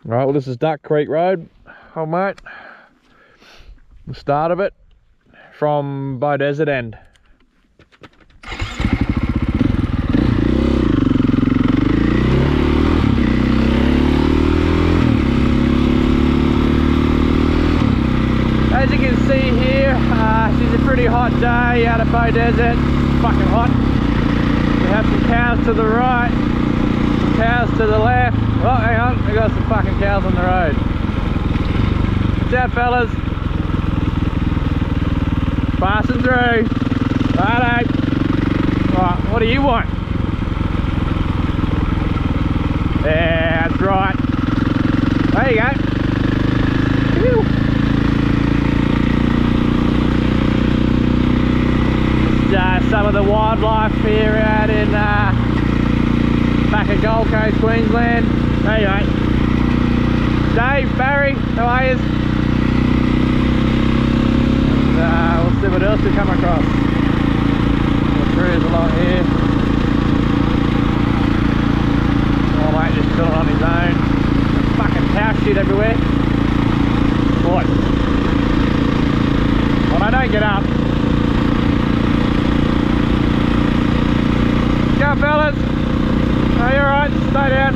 Right, well this is Duck Creek Road, oh mate. The start of it from Beaudesert end. As you can see here, it's a pretty hot day out of Beaudesert. Fucking hot. We have some cows to the right, some cows to the left. Oh, hang on, we got some fucking cows on the road. What's up, fellas? Passing through. Righto. Right, what do you want? Yeah, that's right. There you go. Whew. Some of the wildlife here out in back at Gold Coast, Queensland. There you go. Dave, Barry, how are you? We'll see what else we come across. There is a lot here. Oh mate, just chilling on his own. Fucking cow shit everywhere. Boy. Well, I don't get up. Go fellas. Are you alright? Stay down.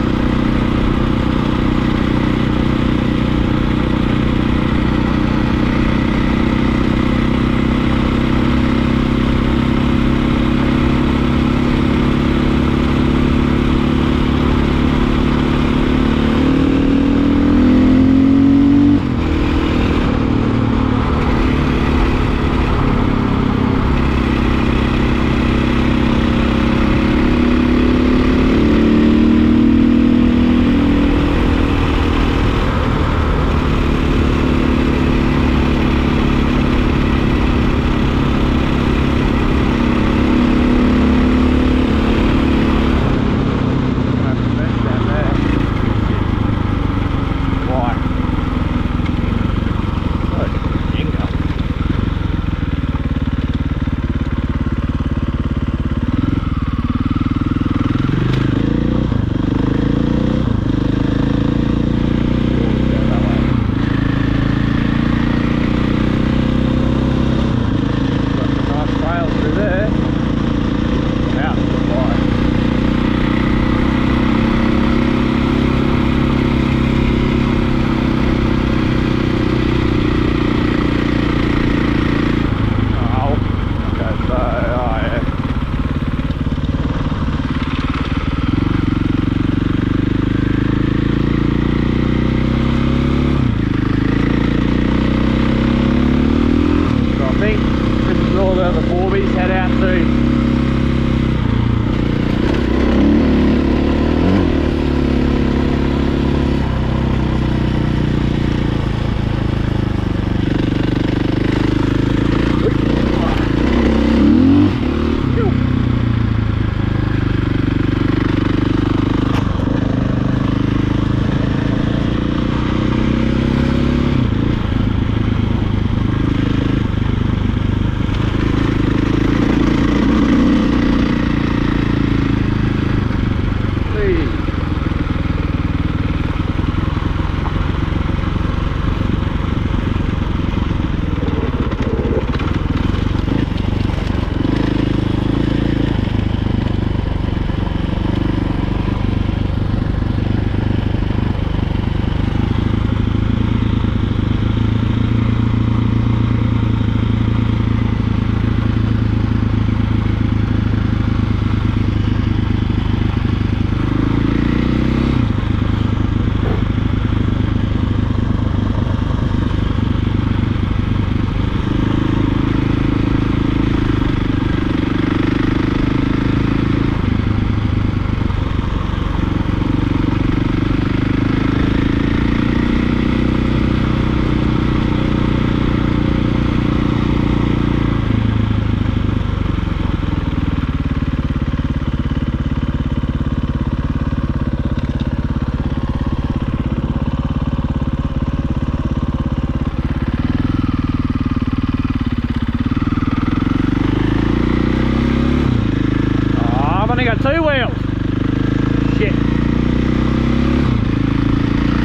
Head out to. only got two wheels. Shit.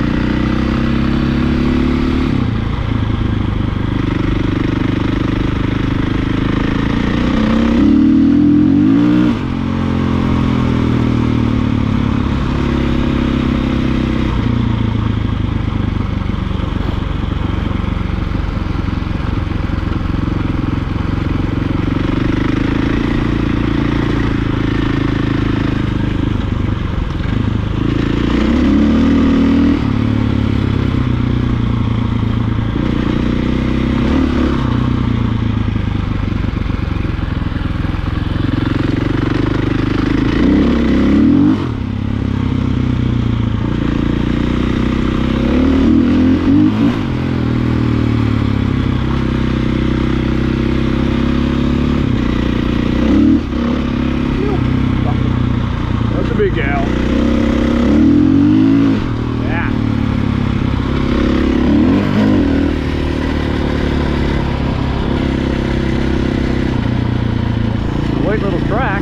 big gal. Yeah. Sweet little track.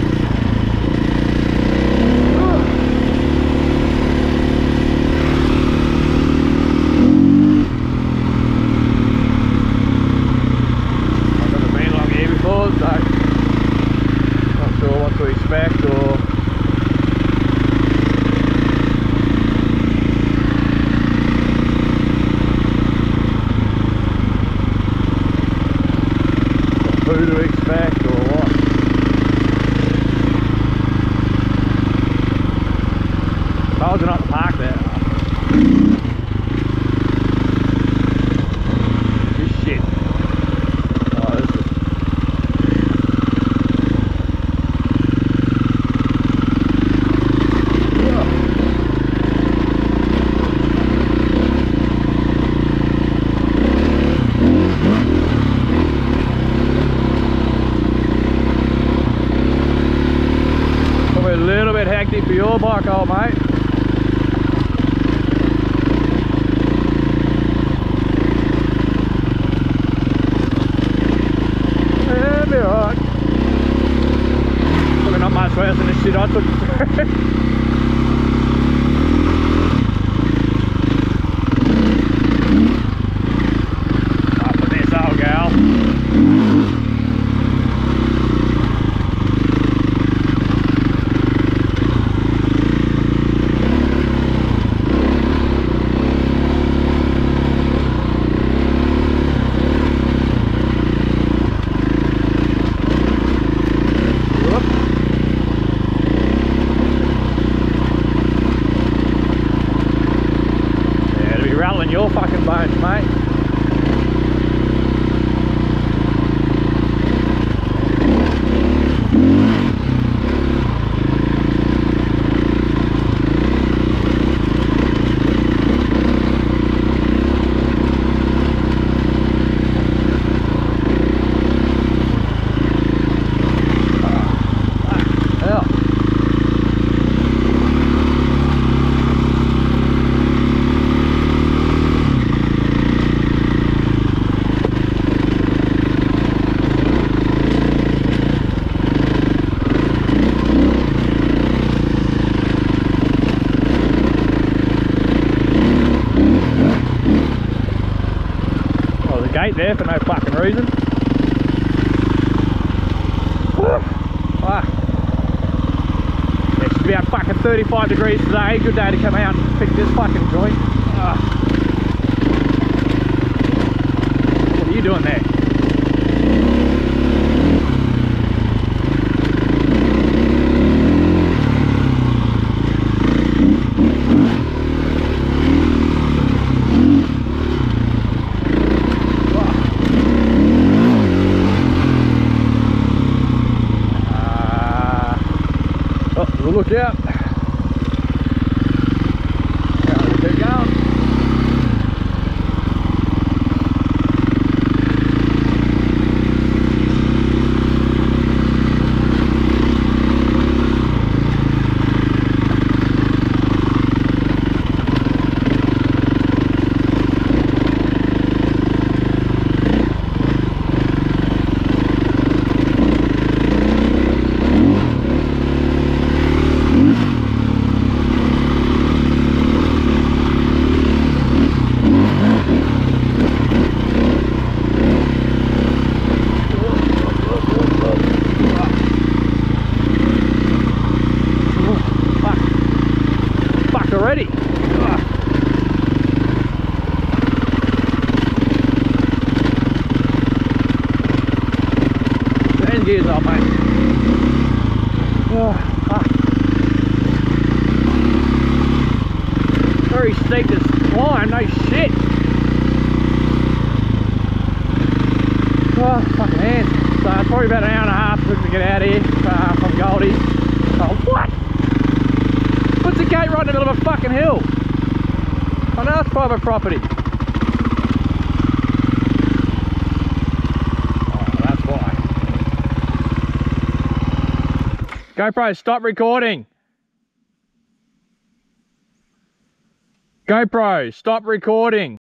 Expect or who to expect or what. Cars are not to park there. This shit. Oh, this is a little bit hectic for your bike, old mate. Yeah, be alright. Probably not much worse than the shit I took through. After this old gal. Rattling your fucking bones, mate. Gate there for no fucking reason. Fuck. It should be about fucking 35 degrees today. Good day to come out and pick this fucking joint. What are you doing there? Look out. Keep going. Already. Turn gears off, mate. Very steep this climb, no shit. Oh, fucking hands. So it's probably about an hour and a half to get out of here from Goldie. Oh, what? What's a gate right in the middle of a fucking hill? I know it's private property. Oh, that's why. GoPro, stop recording. GoPro, stop recording.